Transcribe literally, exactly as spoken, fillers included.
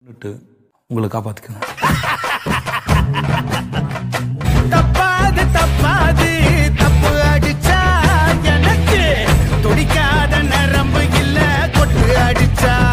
உங்களை காப்பாத்திக்கணும். தப்பாது தப்பாது தப்பு அடிச்சா எனக்கு துடிக்காத நரம்பு இல்ல கொட்டு அடிச்சா